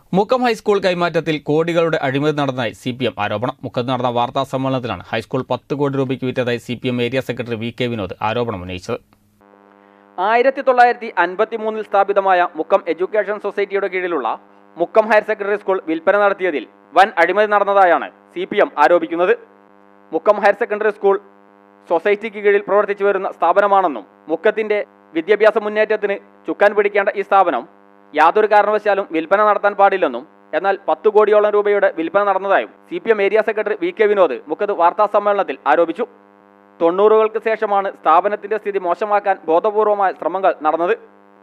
Mukkam high school കൈമാറ്റത്തിൽ കോടികളുടെ അഴിമതി നടന്നതായി CPM ആരോപണം. മുക്കത്ത് നടന്ന വാർത്താ സമ്മേളനത്തിലാണ് ഹൈസ്കൂൾ 10 കോടി രൂപയ്ക്ക് വിറ്റതായി CPM area secretary VK Vinod ആരോപണം ഉന്നയിച്ചത്. 1953 സ്ഥാപിതമായ മുക്കം എഡ്യൂക്കേഷൻ സൊസൈറ്റിയുടെ കീഴിലുള്ള മുക്കം ഹയർ സെക്കൻഡറി സ്കൂൾ വിൽപ്പന നടത്തിയതിൽ വൻ അഴിമതി നടന്നതായാണ് CPM ആരോപിക്കുന്നത്. മുക്കം ഹയർ സെക്കൻഡറി സ്കൂൾ സൊസൈറ്റിക്ക് കീഴിൽ പ്രവർത്തിച്ചു വരുന്ന സ്ഥാപനമാണെന്നും മുക്കത്തിന്റെ വിദ്യാഭ്യാസ മുന്നേറ്റത്തിന് ചുക്കാൻ പിടിക്കേണ്ട ഈ സ്ഥാപനം യാതൊരു കാരണവശാലും വിൽപ്പന നടത്താൻ പാടില്ലെന്നും എന്നാൽ 10 കോടിയോളം രൂപയുടെ വിൽപ്പന നടന്നതായും CPM area secretary VK Vinod മുക്കത്ത് വാർത്താ സമ്മേളനത്തിൽ ആരോപിച്ചു. 90കൾക്ക് ശേഷമാണ് സ്ഥാപനത്തിന്റെ സ്ഥിതി മോശമാക്കാൻ ബോധപൂർവമായ ശ്രമങ്ങൾ നടന്നത്.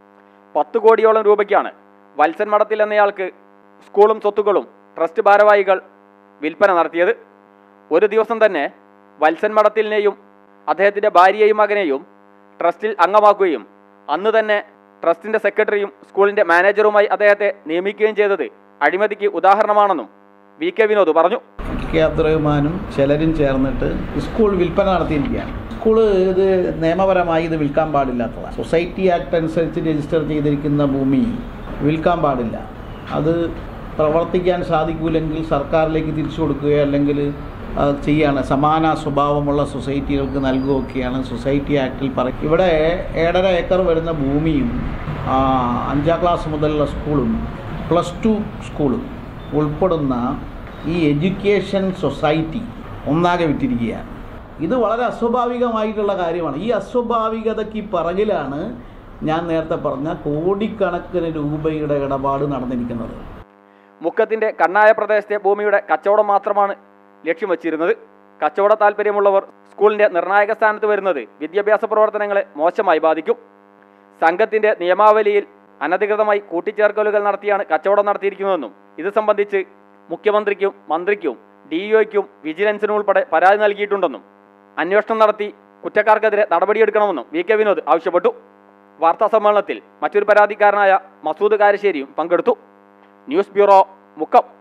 10 കോടിയോളം രൂപയ്ക്കാണ് വത്സൻ മഠത്തിൽ എന്നയാൾക്ക് സ്കൂളും സ്വത്തുക്കളും ട്രസ്റ്റ് ഭാരവാഹികൾ വിൽപ്പന നടത്തിയത്. ഒരു ദിവസം തന്നെ വത്സൻ മഠത്തിലിനെയും അദ്ദേഹത്തിന്റെ ഭാര്യയെയും മകനെയും ട്രസ്റ്റിൽ അംഗമാക്കുകയും അന്ന് തന്നെ ട്രസ്റ്റിന്റെ സെക്രട്ടറിയും സ്കൂളിന്റെ മാനേജറുമായി അദ്ദേഹത്തെ നിയമിക്കുകയും ചെയ്തത് അഴിമതിക്ക് ഉദാഹരണമാണെന്നും VK വിനോദ് പറഞ്ഞു. അബ്ദുറഹ്മാനും ചിലരും ചേർന്നിട്ട് സ്കൂൾ വിൽപ്പന നടത്തിയിരിക്കുകയാണ്. സ്കൂള് ഇത് നിയമപരമായി ഇത് വിൽക്കാൻ പാടില്ലാത്തതാണ്. സൊസൈറ്റി ആക്ട് അനുസരിച്ച് രജിസ്റ്റർ ചെയ്തിരിക്കുന്ന ഭൂമി വിൽക്കാൻ പാടില്ല. അത് പ്രവർത്തിക്കാൻ സാധിക്കില്ലെങ്കിൽ സർക്കാരിലേക്ക് തിരിച്ചു കൊടുക്കുകയോ അല്ലെങ്കിൽ ചെയ്യാണ്. സമാന സ്വഭാവമുള്ള സൊസൈറ്റികൾക്ക് നൽകുകയൊക്കെയാണ് സൊസൈറ്റി ആക്ടിൽ പറയുന്നത്. ഇവിടെ 1.5 ഏക്കർ വരുന്ന ഭൂമിയും 5ാം ക്ലാസ് മുതലുള്ള സ്കൂളും +2 സ്കൂളും ഉൾപ്പെടുന്ന ഈ എഡ്യൂക്കേഷൻ സൊസൈറ്റി ഒന്നാകെ വിറ്റിരിക്കുകയാണ്. ഇത് വളരെ അസ്വാഭാവികമായിട്ടുള്ള കാര്യമാണ്. ഈ അസ്വാഭാവികതയ്ക്ക് പിറകിലാണ് ഞാൻ നേരത്തെ പറഞ്ഞ കോടിക്കണക്കിന് രൂപയുടെ ഇടപാട് നടന്നിരിക്കുന്നത്. മുക്കത്തിന്റെ കണ്ണായ പ്രദേശത്തെ ഭൂമിയുടെ കച്ചവടം മാത്രമാണ് ലക്ഷ്യം വച്ചിരുന്നത്. കച്ചവട താല്പര്യമുള്ളവർ സ്കൂളിന്റെ നിർണായക സ്ഥാനത്ത് വരുന്നത് വിദ്യാഭ്യാസ പ്രവർത്തനങ്ങളെ മോശമായി ബാധിക്കും. സംഘത്തിന്റെ നിയമാവലിയിൽ അനധികൃതമായി കൂട്ടിച്ചേർക്കലുകൾ നടത്തിയാണ് കച്ചവടം നടത്തിയിരിക്കുന്നതെന്നും ഇത് സംബന്ധിച്ച് മുഖ്യമന്ത്രിക്കും മന്ത്രിക്കും DEOയ്ക്കും വിജിലൻസിനും ഉൾപ്പെടെ പരാതി നൽകിയിട്ടുണ്ടെന്നും അന്വേഷണം നടത്തി കുറ്റക്കാർക്കെതിരെ നടപടിയെടുക്കണമെന്നും VK വിനോദ് ആവശ്യപ്പെട്ടു. വാർത്താ സമ്മേളനത്തിൽ മറ്റൊരു പരാതിക്കാരനായ മസൂദ് കാരശ്ശേരിയും പങ്കെടുത്തു. News bureau, Mukkam.